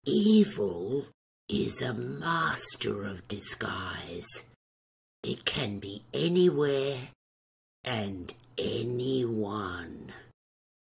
Evil is a master of disguise. It can be anywhere and anyone.